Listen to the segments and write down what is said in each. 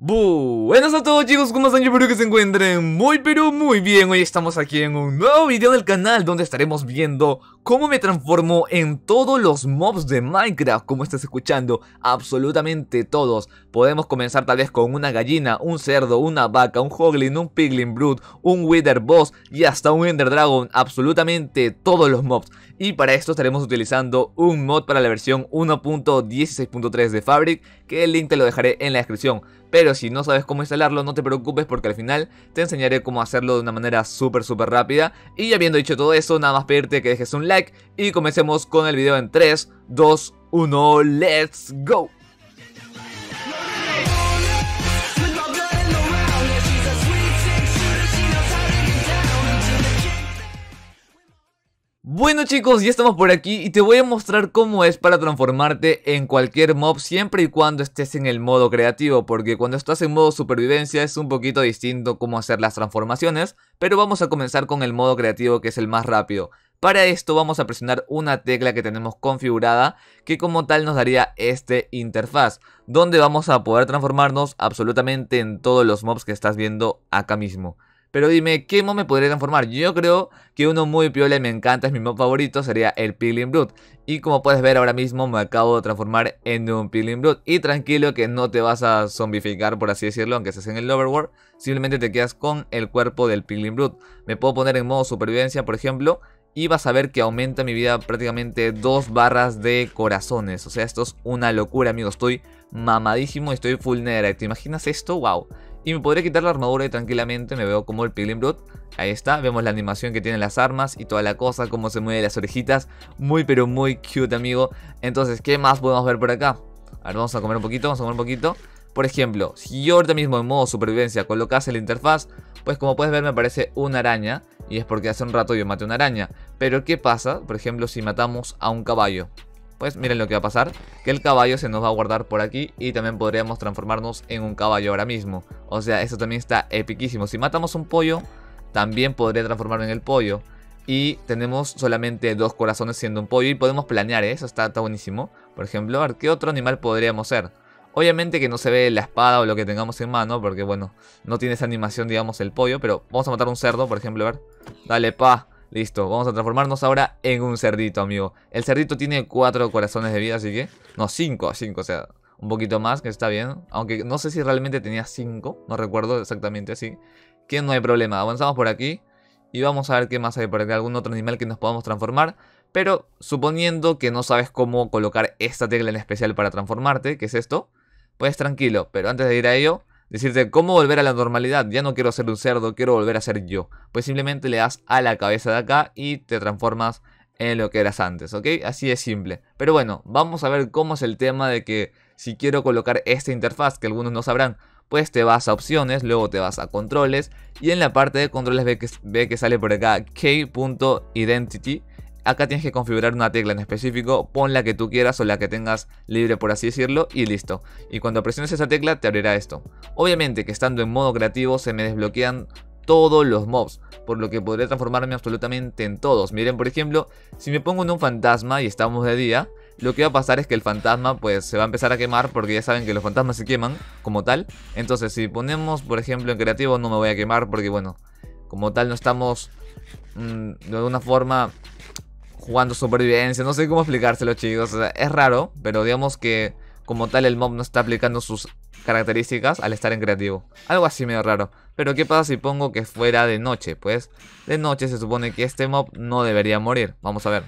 Buenas a todos chicos, ¿cómo están? Yo espero que se encuentren muy pero muy bien. Hoy estamos aquí en un nuevo video del canal donde estaremos viendo cómo me transformo en todos los mobs de Minecraft. Como estás escuchando, absolutamente todos. Podemos comenzar tal vez con una gallina, un cerdo, una vaca, un hoglin, un piglin brute, un wither boss y hasta un ender dragon. Absolutamente todos los mobs. Y para esto estaremos utilizando un mod para la versión 1.16.3 de Fabric, que el link te lo dejaré en la descripción. Pero si no sabes cómo instalarlo, no te preocupes porque al final te enseñaré cómo hacerlo de una manera súper rápida. Y habiendo dicho todo eso, nada más pedirte que dejes un like y comencemos con el video en 3, 2, 1, ¡let's go! Bueno chicos, ya estamos por aquí y te voy a mostrar cómo es para transformarte en cualquier mob siempre y cuando estés en el modo creativo, porque cuando estás en modo supervivencia es un poquito distinto cómo hacer las transformaciones, pero vamos a comenzar con el modo creativo, que es el más rápido. Para esto vamos a presionar una tecla que tenemos configurada, que como tal nos daría este interfaz, donde vamos a poder transformarnos absolutamente en todos los mobs que estás viendo acá mismo. Pero dime, ¿qué mob me podría transformar? Yo creo que uno muy piola y me encanta, es mi mob favorito, sería el piglin brute. Y como puedes ver ahora mismo me acabo de transformar en un piglin brute. Y tranquilo que no te vas a zombificar, por así decirlo, aunque estés en el overworld. Simplemente te quedas con el cuerpo del piglin brute. Me puedo poner en modo supervivencia, por ejemplo, y vas a ver que aumenta mi vida prácticamente 2 barras de corazones. O sea, esto es una locura, amigos. Estoy mamadísimo y estoy full netherite. ¿Te imaginas esto? ¡Wow! Y me podré quitar la armadura y tranquilamente me veo como el piglin brute. Ahí está, vemos la animación que tienen las armas y toda la cosa, cómo se mueven las orejitas. Muy pero muy cute, amigo. Entonces, ¿qué más podemos ver por acá? A ver, vamos a comer un poquito, Por ejemplo, si yo ahorita mismo en modo supervivencia colocase la interfaz, pues como puedes ver me aparece una araña. Y es porque hace un rato yo maté una araña. Pero ¿qué pasa? Por ejemplo, si matamos a un caballo. Pues miren lo que va a pasar, que el caballo se nos va a guardar por aquí y también podríamos transformarnos en un caballo ahora mismo. O sea, esto también está epiquísimo. Si matamos un pollo, también podría transformarme en el pollo. Y tenemos solamente 2 corazones siendo un pollo y podemos planear, ¿eh? Eso está buenísimo. Por ejemplo, a ver, ¿qué otro animal podríamos ser? Obviamente que no se ve la espada o lo que tengamos en mano, porque bueno, no tiene esa animación, digamos, el pollo. Pero vamos a matar un cerdo, por ejemplo, a ver. Dale, pa. Listo, vamos a transformarnos ahora en un cerdito, amigo. El cerdito tiene 4 corazones de vida, así que... No, 5, o sea, un poquito más, que está bien. Aunque no sé si realmente tenía 5, no recuerdo exactamente así. Que no hay problema, avanzamos por aquí. Y vamos a ver qué más hay por aquí, algún otro animal que nos podamos transformar. Pero suponiendo que no sabes cómo colocar esta tecla en especial para transformarte, que es esto, pues tranquilo. Pero antes de ir a ello... decirte cómo volver a la normalidad. Ya no quiero ser un cerdo, quiero volver a ser yo. Pues simplemente le das a la cabeza de acá y te transformas en lo que eras antes, ¿ok? Así es simple. Pero bueno, vamos a ver cómo es el tema de que si quiero colocar esta interfaz, que algunos no sabrán, pues te vas a opciones, luego te vas a controles y en la parte de controles ve que sale por acá key.identity. Acá tienes que configurar una tecla en específico, pon la que tú quieras o la que tengas libre, por así decirlo, y listo. Y cuando presiones esa tecla te abrirá esto. Obviamente que estando en modo creativo se me desbloquean todos los mobs, por lo que podré transformarme absolutamente en todos. Miren, por ejemplo, si me pongo en un fantasma y estamos de día, lo que va a pasar es que el fantasma pues se va a empezar a quemar, porque ya saben que los fantasmas se queman como tal. Entonces si ponemos por ejemplo en creativo no me voy a quemar, porque bueno, como tal no estamos de alguna forma... jugando supervivencia, no sé cómo explicárselo, chicos. O sea, es raro, pero digamos que como tal el mob no está aplicando sus características al estar en creativo. Algo así medio raro. Pero ¿qué pasa si pongo que fuera de noche? Pues de noche se supone que este mob no debería morir. Vamos a ver.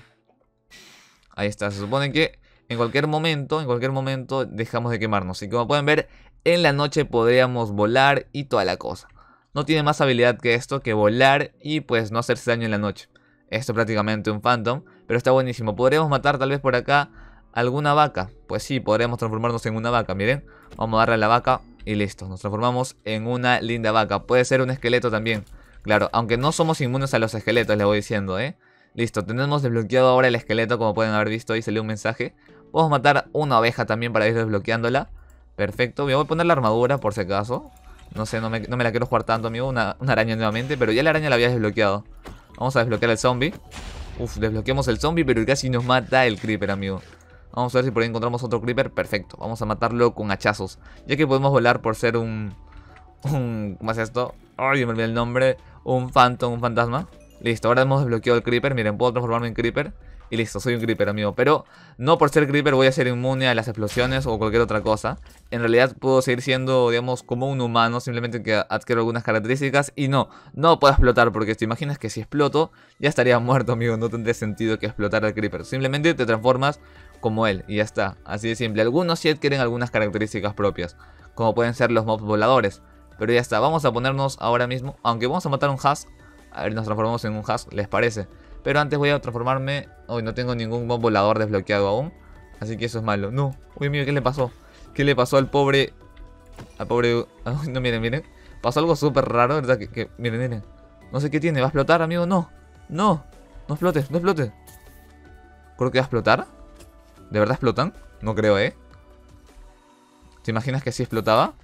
Ahí está, se supone que en cualquier momento dejamos de quemarnos. Y como pueden ver, en la noche podríamos volar y toda la cosa. No tiene más habilidad que esto, que volar y pues no hacerse daño en la noche. Esto es prácticamente un phantom, pero está buenísimo. ¿Podríamos matar tal vez por acá alguna vaca? Pues sí, podríamos transformarnos en una vaca, miren. Vamos a darle a la vaca y listo. Nos transformamos en una linda vaca. Puede ser un esqueleto también. Claro, aunque no somos inmunes a los esqueletos, les voy diciendo, ¿eh? Listo, tenemos desbloqueado ahora el esqueleto, como pueden haber visto. Ahí salió un mensaje. Podemos matar una oveja también para ir desbloqueándola. Perfecto, voy a poner la armadura por si acaso. No sé, no me la quiero jugar tanto, amigo. Una araña nuevamente, pero ya la araña la había desbloqueado. Vamos a desbloquear el zombie. Uf, desbloqueamos el zombie, pero casi nos mata el creeper, amigo. Vamos a ver si por ahí encontramos otro creeper. Perfecto, vamos a matarlo con hachazos. Ya que podemos volar por ser ¿cómo es esto? Ay, me olvidé el nombre. Un phantom, un fantasma. Listo, ahora hemos desbloqueado el creeper. Miren, puedo transformarme en creeper. Y listo, soy un creeper, amigo. Pero no por ser creeper voy a ser inmune a las explosiones o cualquier otra cosa. En realidad puedo seguir siendo, digamos, como un humano. Simplemente que adquiero algunas características. Y no puedo explotar. Porque te imaginas que si exploto ya estaría muerto, amigo. No tendría sentido que explotar al creeper. Simplemente te transformas como él y ya está. Así de simple. Algunos sí adquieren algunas características propias. Como pueden ser los mobs voladores. Pero ya está, vamos a ponernos ahora mismo. Aunque vamos a matar un husk. A ver, nos transformamos en un husk, ¿les parece? Pero antes voy a transformarme. Hoy no tengo ningún mob volador desbloqueado aún. Así que eso es malo. No, uy, mío, ¿qué le pasó? ¿Qué le pasó al pobre? Al pobre... Ay, no, miren. Pasó algo súper raro, ¿verdad? Miren. No sé qué tiene, ¿va a explotar, amigo? No explote. Creo que va a explotar. ¿De verdad explotan? No creo, ¿eh? ¿Te imaginas que sí explotaba?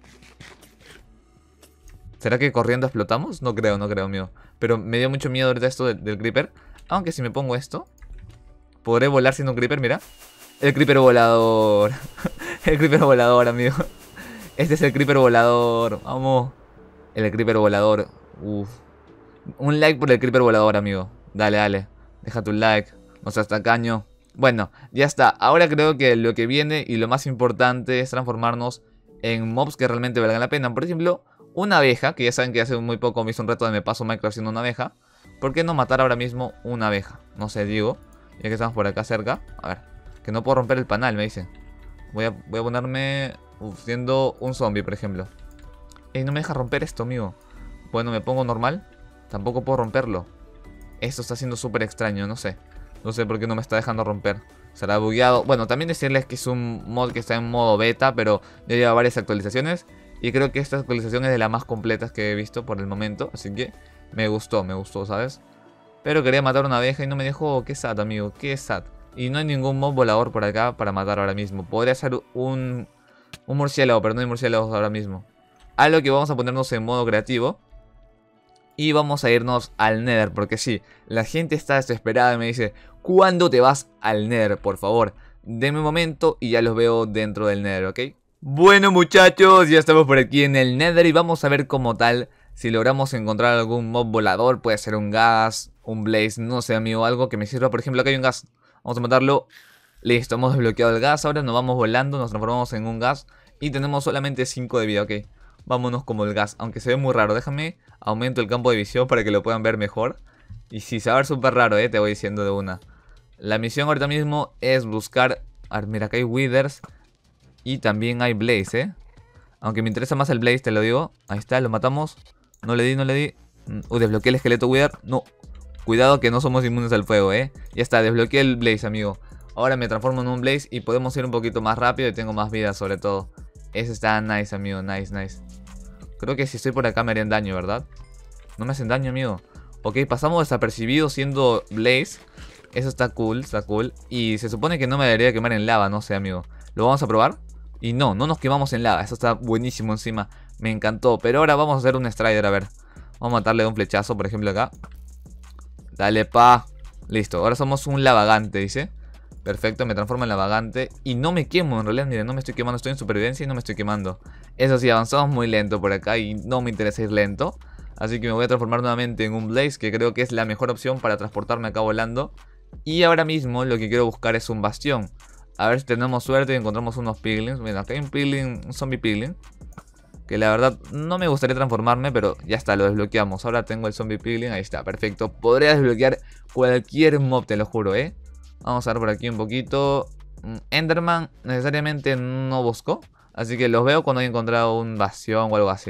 ¿Será que corriendo explotamos? No creo, amigo. Pero me dio mucho miedo ahorita esto del creeper. Aunque si me pongo esto, podré volar siendo un creeper, mira. El creeper volador. El creeper volador, amigo. Este es el creeper volador. Vamos. El creeper volador. Uf. Un like por el creeper volador, amigo. Dale. Deja tu like. No seas tacaño. Bueno, ya está. Ahora creo que lo que viene y lo más importante es transformarnos en mobs que realmente valgan la pena. Por ejemplo, una abeja, que ya saben que hace muy poco me hizo un reto de me paso Minecraft siendo una abeja. ¿Por qué no matar ahora mismo una abeja? No sé, digo. Ya que estamos por acá cerca. A ver, que no puedo romper el panal, me dice. Voy a ponerme siendo un zombie, por ejemplo. Ey, no me deja romper esto, amigo. Bueno, me pongo normal. Tampoco puedo romperlo. Esto está siendo súper extraño, no sé. No sé por qué no me está dejando romper. Será bugueado. Bueno, también decirles que es un mod que está en modo beta, pero ya lleva varias actualizaciones. Y creo que esta actualización es de las más completas que he visto por el momento. Así que me gustó, ¿sabes? Pero quería matar una abeja y no me dejó. Qué sad, amigo, qué sad. Y no hay ningún mob volador por acá para matar ahora mismo. Podría ser un murciélago, pero no hay murciélagos ahora mismo. A lo que vamos a ponernos en modo creativo. Y vamos a irnos al Nether, porque sí, la gente está desesperada y me dice: ¿cuándo te vas al Nether? Por favor, denme un momento y ya los veo dentro del Nether, ¿ok? Bueno, muchachos, ya estamos por aquí en el Nether y vamos a ver como tal si logramos encontrar algún mob volador. Puede ser un gas, un blaze, no sé, amigo, algo que me sirva. Por ejemplo, acá hay un gas, vamos a matarlo. Listo, hemos desbloqueado el gas, ahora nos vamos volando, nos transformamos en un gas y tenemos solamente 5 de vida, ok. Vámonos como el gas, aunque se ve muy raro. Déjame, aumento el campo de visión para que lo puedan ver mejor. Y sí, se va a ver súper raro, te voy diciendo de una. La misión ahorita mismo es buscar... A ver, mira, acá hay withers. Y también hay blaze, Aunque me interesa más el blaze, te lo digo. Ahí está, lo matamos. No le di. Desbloqueé el esqueleto wither. No, cuidado que no somos inmunes al fuego, Ya está, desbloqueé el blaze, amigo. Ahora me transformo en un blaze y podemos ir un poquito más rápido y tengo más vida sobre todo. Ese está nice, amigo, nice. Creo que si estoy por acá me harían daño, ¿verdad? No me hacen daño, amigo. Ok, pasamos desapercibidos siendo blaze. Eso está cool. Y se supone que no me debería quemar en lava, no sé, amigo. ¿Lo vamos a probar? Y no nos quemamos en lava. Eso está buenísimo encima. Me encantó. Pero ahora vamos a hacer un strider, a ver. Vamos a matarle un flechazo, por ejemplo, acá. Dale, pa. Listo, ahora somos un lavagante, dice. Perfecto, me transformo en lavagante. Y no me quemo, en realidad, miren, no me estoy quemando. Estoy en supervivencia y no me estoy quemando. Eso sí, avanzamos muy lento por acá y no me interesa ir lento. Así que me voy a transformar nuevamente en un blaze, que creo que es la mejor opción para transportarme acá volando. Y ahora mismo lo que quiero buscar es un bastión. A ver si tenemos suerte y encontramos unos piglins. Mira, acá hay un piglin, un zombie piglin. Que la verdad no me gustaría transformarme, pero ya está, lo desbloqueamos. Ahora tengo el zombie piglin, ahí está, perfecto. Podría desbloquear cualquier mob, te lo juro, Vamos a ver por aquí un poquito. Enderman necesariamente no busco, así que los veo cuando haya encontrado un bastión o algo así.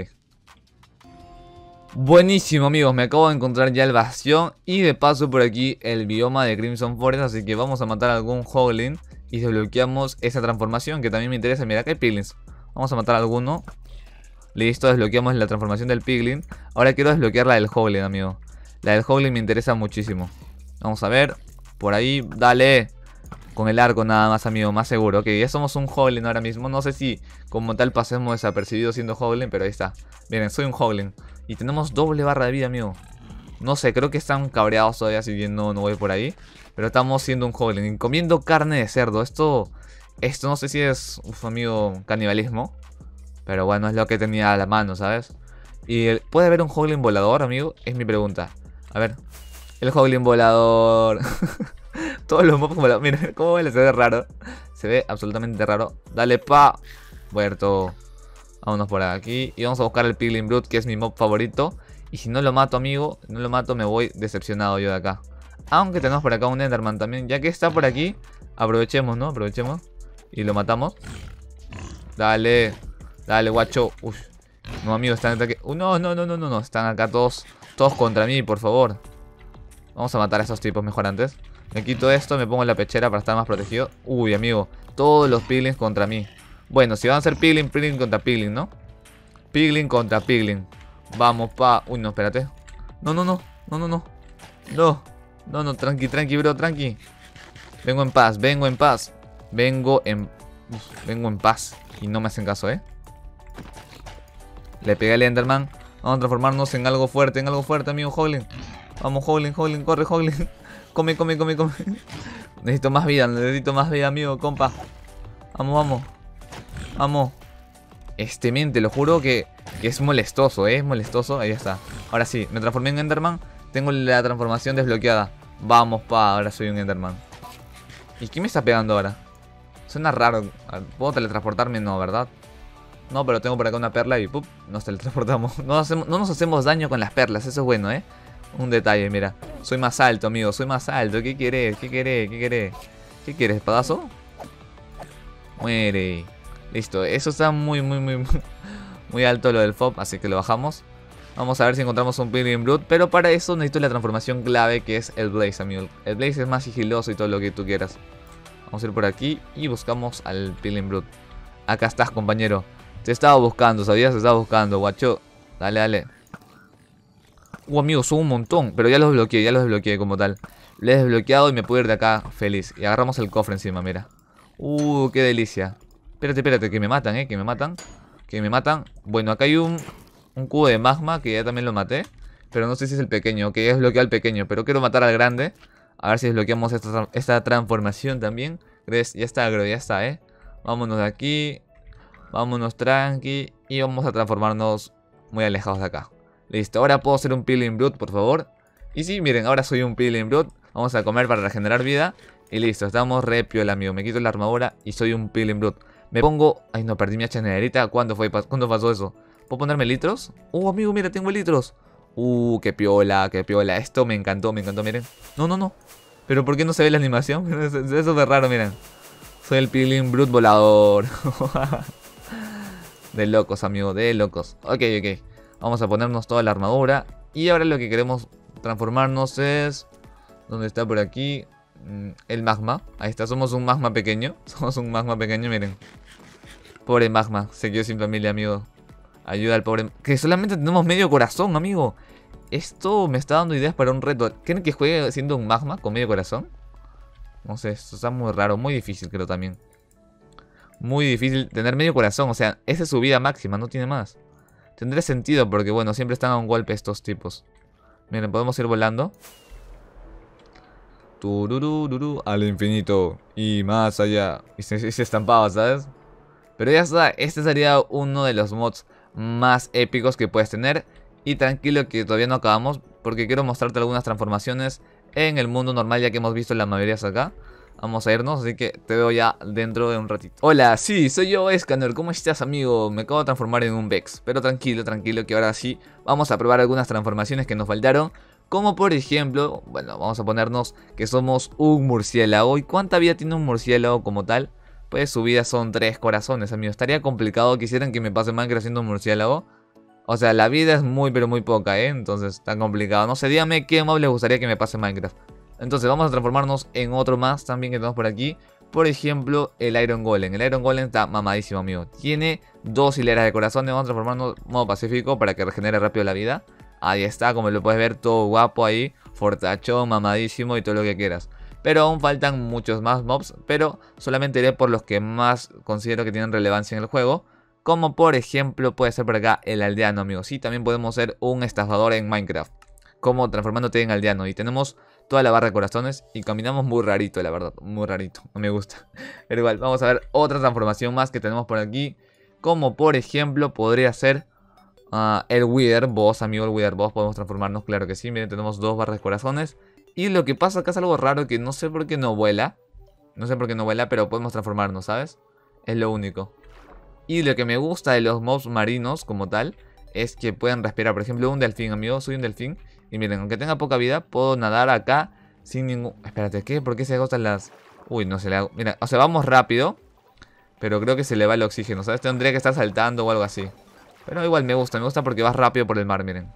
Buenísimo, amigos, me acabo de encontrar ya el bastión. Y de paso por aquí el bioma de Crimson Forest. Así que vamos a matar a algún hoglin y desbloqueamos esa transformación que también me interesa. Mira, acá hay piglins. Vamos a matar a alguno. Listo, desbloqueamos la transformación del piglin. Ahora quiero desbloquear la del hoglin, amigo. La del hoglin me interesa muchísimo. Vamos a ver. Por ahí, dale. Con el arco nada más, amigo, más seguro. Ok, ya somos un hoglin ahora mismo. No sé si como tal pasemos desapercibidos siendo hoglin, pero ahí está. Miren, soy un hoglin. Y tenemos doble barra de vida, amigo. No sé, creo que están cabreados todavía, así que no voy por ahí. Pero estamos siendo un hoglin y comiendo carne de cerdo. Esto no sé si es, amigo, canibalismo. Pero bueno, es lo que tenía a la mano, ¿sabes? Y ¿puede haber un hoglin volador, amigo? Es mi pregunta. A ver. El hoglin volador. Todos los mobs voladores. Miren cómo se ve raro. Se ve absolutamente raro. Dale, pa. Muerto. Vámonos por aquí. Y vamos a buscar el Piglin Brute, que es mi mob favorito. Y si no lo mato, amigo, no lo mato, me voy decepcionado yo de acá. Aunque tenemos por acá un Enderman también. Ya que está por aquí, aprovechemos, ¿no? Aprovechemos. Y lo matamos. Dale. Dale, guacho. Uy. No, amigo, están en ataque. No. Están acá todos contra mí, por favor. Vamos a matar a esos tipos mejor antes. Me quito esto, me pongo en la pechera para estar más protegido. Uy, amigo. Todos los piglins contra mí. Bueno, si van a ser piglin contra piglin, ¿no? Piglin contra piglin. Vamos, pa. Uy, no, espérate. No, tranqui, bro, tranqui. Vengo en paz. Vengo en paz. Y no me hacen caso, ¿eh? Le pegué al Enderman. Vamos a transformarnos en algo fuerte, amigo hoglin. Vamos, hoglin, corre, hoglin. Come. Necesito más vida, amigo, compa. Vamos. Men, te lo juro que es molestoso, es molestoso. Ahí está. Ahora sí, me transformé en Enderman. Tengo la transformación desbloqueada. Vamos, pa, ahora soy un Enderman. ¿Y quién me está pegando ahora? Suena raro. ¿Puedo teletransportarme? No, ¿verdad? No, pero tengo por acá una perla y ¡pup! Nos teletransportamos. No nos hacemos daño con las perlas, eso es bueno, ¿eh? Un detalle, mira. Soy más alto, amigo, soy más alto. ¿Qué querés? ¿Qué quieres, espadazo? Muere. Listo, eso está muy alto lo del FOB, así que lo bajamos. Vamos a ver si encontramos un Piglin Brute, pero para eso necesito la transformación clave, que es el Blaze, amigo. El Blaze es más sigiloso y todo lo que tú quieras. Vamos a ir por aquí y buscamos al Piglin Brute. Acá estás, compañero. Te estaba buscando, ¿sabías? Te estaba buscando, guacho. Dale. Amigo, son un montón. Pero ya los desbloqueé como tal. Lo he desbloqueado y me puedo ir de acá feliz. Y agarramos el cofre encima, mira. Qué delicia. Espérate, que me matan, que me matan. Bueno, acá hay un cubo de magma que ya también lo maté. Pero no sé si es el pequeño, que ya desbloqueé al pequeño. Pero quiero matar al grande. A ver si desbloqueamos esta transformación también. ¿Crees? Ya está, Vámonos de aquí. Vámonos tranqui. Y vamos a transformarnos muy alejados de acá. Listo, ahora puedo ser un Piglin Brute, por favor. Y sí, miren, ahora soy un Piglin Brute. Vamos a comer para regenerar vida. Y listo, estamos re piola, amigo. Me quito la armadura y soy un Piglin Brute. Me pongo... Ay, no, perdí mi hacha nederita. ¿Cuándo pasó eso? ¿Puedo ponerme litros? Amigo, mira, tengo litros. Qué piola. Esto me encantó, miren. No. ¿Pero por qué no se ve la animación? Es súper raro, miren. Soy el Piglin Brute volador. De locos, amigo, de locos. Ok. Vamos a ponernos toda la armadura. Y ahora lo que queremos transformarnos es... ¿Dónde está por aquí? El magma. Ahí está, somos un magma pequeño. Miren. Pobre magma, se quedó sin familia, amigo. Ayuda al pobre... Que solamente tenemos medio corazón, amigo. Esto me está dando ideas para un reto. ¿Quieren que juegue siendo un magma con medio corazón? No sé, esto está muy raro, muy difícil creo también. Muy difícil tener medio corazón, o sea, esa es su vida máxima, no tiene más. Tendría sentido porque, bueno, siempre están a un golpe estos tipos. Miren, podemos ir volando. Tururururu, al infinito y más allá. Y se estampaba, ¿sabes? Pero ya está, este sería uno de los mods más épicos que puedes tener. Y tranquilo que todavía no acabamos, porque quiero mostrarte algunas transformaciones en el mundo normal, ya que hemos visto la mayoría acá. Vamos a irnos, así que te veo ya dentro de un ratito. Hola, sí, soy yo, Scanner. ¿Cómo estás, amigo? Me acabo de transformar en un Vex. Pero tranquilo, que ahora sí vamos a probar algunas transformaciones que nos faltaron. Como por ejemplo, bueno, vamos a ponernos que somos un murciélago. ¿Y cuánta vida tiene un murciélago como tal? Pues su vida son 3 corazones, amigo. Estaría complicado, quisieran que me pase Minecraft siendo un murciélago. O sea, la vida es muy, pero muy poca, Entonces, está complicado. No sé, dígame qué mob les gustaría que me pase Minecraft. Entonces vamos a transformarnos en otro más también que tenemos por aquí. Por ejemplo, el Iron Golem. El Iron Golem está mamadísimo, amigo. Tiene 2 hileras de corazones. Vamos a transformarnos en modo pacífico para que regenere rápido la vida. Ahí está, como lo puedes ver, todo guapo ahí. Fortachón, mamadísimo y todo lo que quieras. Pero aún faltan muchos más mobs. Pero solamente iré por los que más considero que tienen relevancia en el juego. Como por ejemplo puede ser por acá el aldeano, amigo. Sí, también podemos ser un estafador en Minecraft. Como transformándote en aldeano. Y tenemos toda la barra de corazones y caminamos muy rarito, la verdad, muy rarito, no me gusta. Pero igual, vamos a ver otra transformación más que tenemos por aquí, como por ejemplo podría ser el Wither Boss, amigo, el Wither Boss. Podemos transformarnos, claro que sí, miren, tenemos 2 barras de corazones. Y lo que pasa acá es algo raro que no sé por qué no vuela. No sé por qué no vuela, pero podemos transformarnos, ¿sabes? Es lo único. Y lo que me gusta de los mobs marinos como tal es que pueden respirar. Por ejemplo, un delfín, amigo, soy un delfín. Y miren, aunque tenga poca vida, puedo nadar acá sin ningún... Espérate, ¿qué? ¿Por qué se agotan las...? Uy, no se le hago... Mira, o sea, vamos rápido, pero creo que se le va el oxígeno, ¿sabes? Tendría que estar saltando o algo así. Pero igual me gusta porque vas rápido por el mar, miren.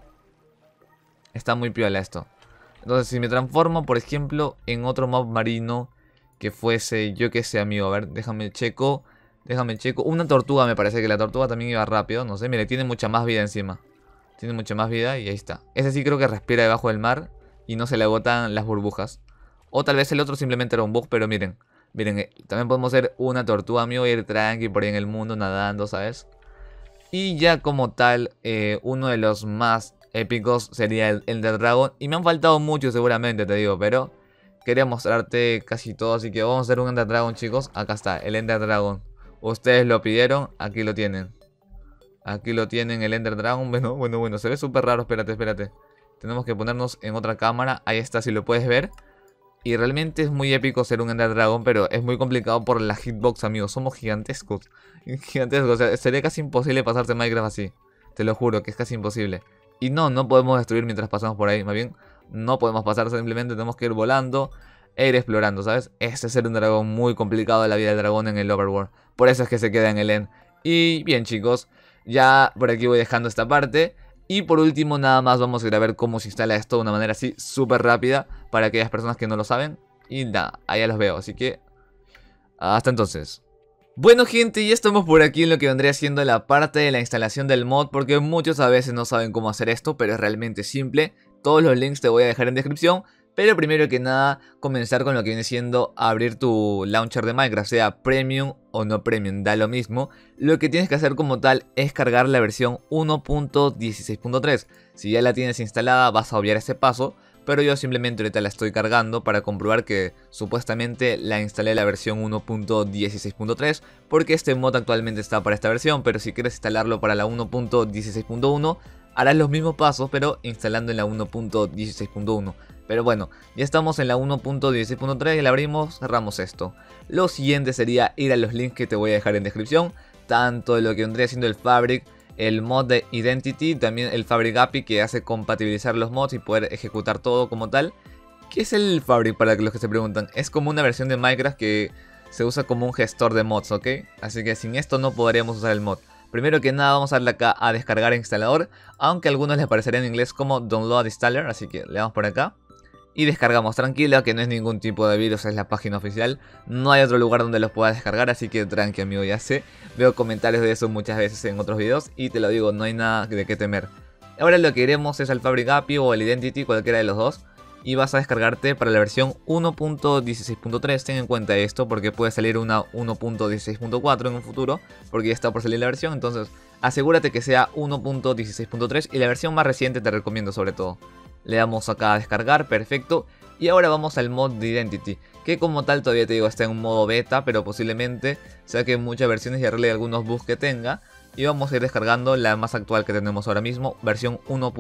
Está muy piola esto. Entonces, si me transformo, por ejemplo, en otro mob marino que fuese, yo qué sé, amigo. A ver, déjame checo. Una tortuga, me parece que la tortuga también iba rápido. No sé, mire, tiene mucha más vida encima. Tiene mucha más vida y ahí está. Ese sí creo que respira debajo del mar y no se le agotan las burbujas. O tal vez el otro simplemente era un bug, pero miren. Miren, también podemos ser una tortuga, amigo, y ir tranqui por ahí en el mundo nadando, ¿sabes? Y ya como tal, uno de los más épicos sería el Ender Dragon. Y me han faltado muchos seguramente, te digo, pero quería mostrarte casi todo. Así que vamos a hacer un Ender Dragon, chicos. Acá está, el Ender Dragon. Ustedes lo pidieron, aquí lo tienen. Aquí lo tienen, el Ender Dragon. Bueno, se ve súper raro, espérate. Tenemos que ponernos en otra cámara. Ahí está, si lo puedes ver. Y realmente es muy épico ser un Ender Dragon, pero es muy complicado por la hitbox, amigos. Somos gigantescos. Gigantescos, o sea, sería casi imposible pasarse Minecraft así. Te lo juro que es casi imposible. Y no podemos destruir mientras pasamos por ahí. Más bien, no podemos pasar, simplemente tenemos que ir volando e ir explorando, ¿sabes? Este es ser un dragón muy complicado de la vida del dragón en el Overworld. Por eso es que se queda en el End. Y bien, chicos, ya por aquí voy dejando esta parte. Y por último, nada más vamos a ir a ver cómo se instala esto de una manera así súper rápida para aquellas personas que no lo saben. Y nada, ahí ya los veo, así que hasta entonces. Bueno, gente, ya estamos por aquí en lo que vendría siendo la parte de la instalación del mod, porque muchos a veces no saben cómo hacer esto, pero es realmente simple. Todos los links te voy a dejar en descripción. Pero primero que nada, comenzar con lo que viene siendo abrir tu launcher de Minecraft, sea Premium o no Premium, da lo mismo. Lo que tienes que hacer como tal es cargar la versión 1.16.3. Si ya la tienes instalada vas a obviar ese paso, pero yo simplemente ahorita la estoy cargando para comprobar que supuestamente la instalé la versión 1.16.3, porque este mod actualmente está para esta versión, pero si quieres instalarlo para la 1.16.1 harás los mismos pasos, pero instalando en la 1.16.1. Pero bueno, ya estamos en la 1.16.3 y la abrimos, cerramos esto. Lo siguiente sería ir a los links que te voy a dejar en descripción, tanto de lo que vendría siendo el Fabric, el mod de Identity, también el Fabric API que hace compatibilizar los mods y poder ejecutar todo como tal. ¿Qué es el Fabric para los que se preguntan? Es como una versión de Minecraft que se usa como un gestor de mods, ¿ok? Así que sin esto no podríamos usar el mod. Primero que nada vamos a darle acá a descargar instalador, aunque a algunos les aparecería en inglés como Download Installer, así que le damos por acá. Y descargamos, tranquila que no es ningún tipo de virus, es la página oficial. No hay otro lugar donde los puedas descargar, así que tranqui, amigo, ya sé. Veo comentarios de eso muchas veces en otros videos y te lo digo, no hay nada de qué temer. Ahora lo que iremos es al Fabric API o el Identity, cualquiera de los dos. Y vas a descargarte para la versión 1.16.3, ten en cuenta esto porque puede salir una 1.16.4 en un futuro, porque ya está por salir la versión, entonces asegúrate que sea 1.16.3 y la versión más reciente te recomiendo sobre todo. Le damos acá a descargar, perfecto. Y ahora vamos al mod de Identity, que como tal todavía te digo está en un modo beta, pero posiblemente saque muchas versiones y arregle algunos bugs que tenga. Y vamos a ir descargando la más actual que tenemos ahora mismo, versión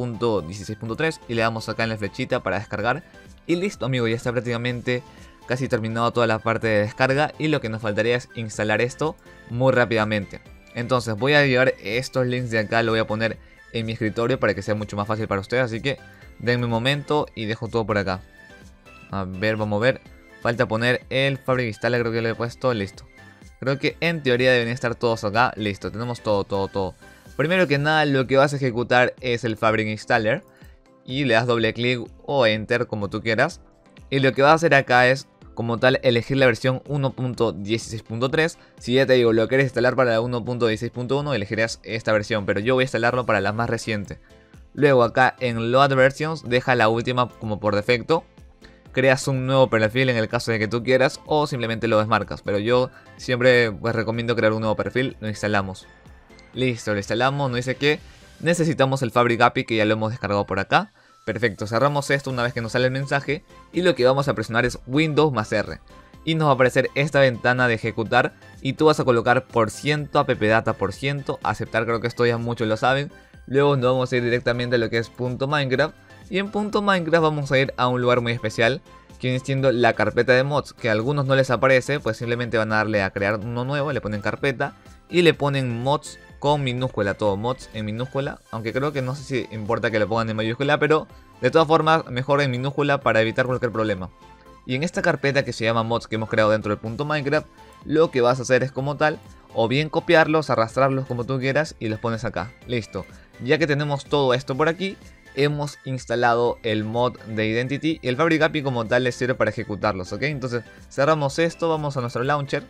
1.16.3. Y le damos acá en la flechita para descargar. Y listo, amigo, ya está prácticamente casi terminado toda la parte de descarga. Y lo que nos faltaría es instalar esto muy rápidamente. Entonces voy a llevar estos links de acá, lo voy a poner en mi escritorio para que sea mucho más fácil para ustedes. Así que denme un momento y dejo todo por acá. A ver, vamos a ver. Falta poner el Fabric Installer, creo que lo he puesto, listo. Creo que en teoría deben estar todos acá, listo, tenemos todo. Primero que nada lo que vas a ejecutar es el Fabric Installer. Y le das doble clic o Enter como tú quieras. Y lo que vas a hacer acá es como tal elegir la versión 1.16.3. Si ya te digo, lo quieres instalar para la 1.16.1 elegirás esta versión, pero yo voy a instalarlo para la más reciente. Luego acá en Load Versions deja la última como por defecto. Creas un nuevo perfil en el caso de que tú quieras o simplemente lo desmarcas. Pero yo siempre pues recomiendo crear un nuevo perfil, lo instalamos. Listo, lo instalamos, nos dice que necesitamos el Fabric API que ya lo hemos descargado por acá. Perfecto, cerramos esto una vez que nos sale el mensaje y lo que vamos a presionar es Windows más R. Y nos va a aparecer esta ventana de ejecutar y tú vas a colocar %appdata %, aceptar, creo que esto ya muchos lo saben. Luego nos vamos a ir directamente a lo que es .minecraft y en .minecraft vamos a ir a un lugar muy especial que viene siendo la carpeta de mods, que a algunos no les aparece, pues simplemente van a darle a crear uno nuevo, le ponen carpeta y le ponen mods con minúscula, todo mods en minúscula, aunque creo que no sé si importa que lo pongan en mayúscula, pero de todas formas mejor en minúscula para evitar cualquier problema. Y en esta carpeta que se llama mods que hemos creado dentro del .minecraft, lo que vas a hacer es como tal, o bien copiarlos, arrastrarlos como tú quieras y los pones acá, listo. Ya que tenemos todo esto por aquí, hemos instalado el mod de Identity y el Fabric API como tal les sirve para ejecutarlos, ¿ok? Entonces cerramos esto, vamos a nuestro launcher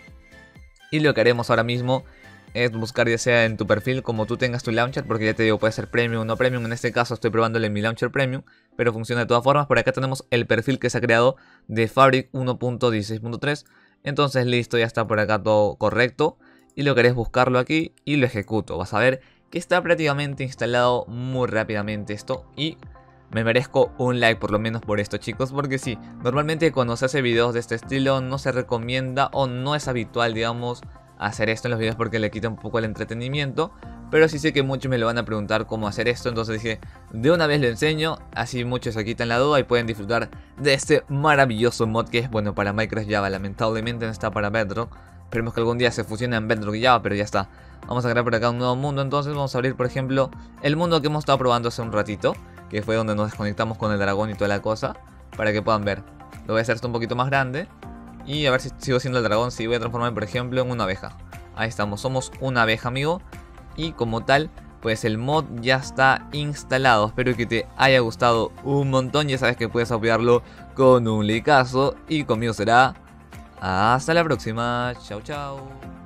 y lo que haremos ahora mismo es buscar ya sea en tu perfil como tú tengas tu launcher, porque ya te digo puede ser premium o no premium, en este caso estoy probándole en mi launcher premium, pero funciona de todas formas. Por acá tenemos el perfil que se ha creado de Fabric 1.16.3, entonces listo, ya está por acá todo correcto y lo que haré es buscarlo aquí y lo ejecuto. Vas a ver que está prácticamente instalado muy rápidamente esto y me merezco un like por lo menos por esto, chicos, porque sí, normalmente cuando se hace videos de este estilo no se recomienda o no es habitual, digamos, hacer esto en los videos porque le quita un poco el entretenimiento, pero sí sé que muchos me lo van a preguntar cómo hacer esto, entonces dije, de una vez lo enseño, así muchos se quitan la duda y pueden disfrutar de este maravilloso mod que es bueno para Minecraft Java. Lamentablemente no está para Bedrock, esperemos que algún día se fusione en Bedrock y Java, pero ya está. Vamos a crear por acá un nuevo mundo, entonces vamos a abrir por ejemplo el mundo que hemos estado probando hace un ratito, que fue donde nos desconectamos con el dragón y toda la cosa, para que puedan ver. Lo voy a hacer esto un poquito más grande y a ver si sigo siendo el dragón, si voy a transformarme por ejemplo en una abeja. Ahí estamos, somos una abeja, amigo. Y como tal, pues el mod ya está instalado. Espero que te haya gustado un montón. Ya sabes que puedes apoyarlo con un likeazo. Y conmigo será hasta la próxima. Chao, chao.